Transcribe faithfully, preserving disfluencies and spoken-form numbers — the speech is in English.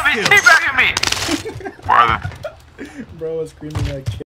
he's teabagging me! Farther. Bro was screaming like